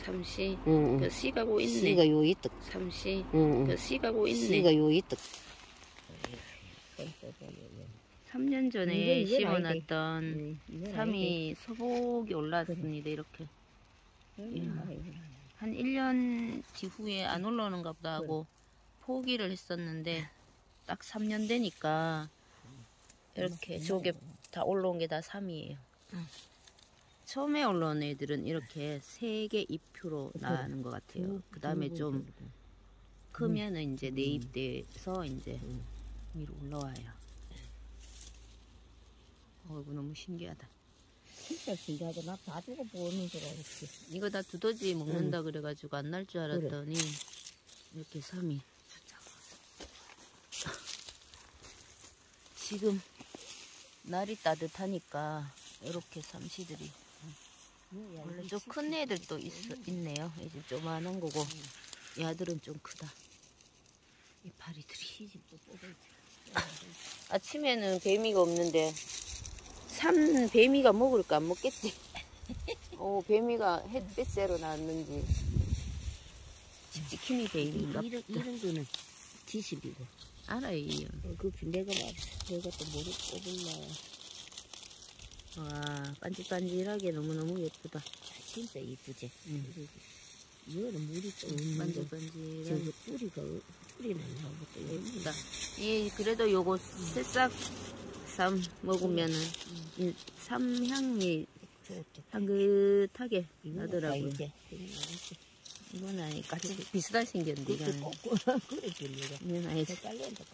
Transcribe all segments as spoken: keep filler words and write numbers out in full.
삼시. 응, 응. 그 씨가고 있네. 씨가 요 있다. 삼시. 응, 응. 그 씨가고 있네. 씨가 요 있다. 삼 년 전에 심어놨던 응, 삼이 소복이 올라왔습니다. 이렇게. 한 일 년 뒤후에 안 올라오는가 보다 하고 포기를 했었는데 딱 삼 년 되니까 이렇게 저게 다 올라온 게 다 삼이에요. 처음에 올라온 애들은 이렇게 세 개 잎으로 나는 것 같아요. 그 다음에 좀 크면은 이제 네 잎 돼서 이제 위로 올라와요. 어이구, 너무 신기하다. 진짜 신기하다. 나 다 주고 보는 줄 알았지. 이거 다 두더지 먹는다 그래가지고 안 날 줄 알았더니 이렇게 삼이. 지금 날이 따뜻하니까 이렇게 삼시들이 원래 좀 큰 애들도 있, 있네요. 이제 조그만한 거고 얘들은 좀 크다. 이 파리들이. 아침에는 뱀이가 없는데 삼 뱀이가 먹을까 안 먹겠지. 오, 뱀이가 햇빛 쐬러 나왔는지 찝찝힘이 뱀인가 보다. 이런 거는 지십이고. 알아요. 그 내가 말했어. 내가 또 뭐를 뽑을라. 와, 반질반질하게 너무너무 예쁘다. 진짜 이쁘지. 응. 이거는 물이 또 없는 거. 반질반질하게. 저거 뿌리가 뿌리는 나고 또 예쁘다. 예, 그래도 요거 새싹 쌈 먹으면은 음. 삼향이 향긋하게 나더라고요. 이건 아니까 비슷하게 생겼는데 이거는. 그래 길리가. 이건 아니지. 헷갈린다.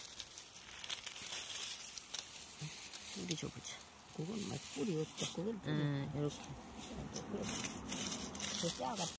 뿌리 줘보자. 그건 막 뿌리 없다. 그건 응, 이렇게. 그 작아.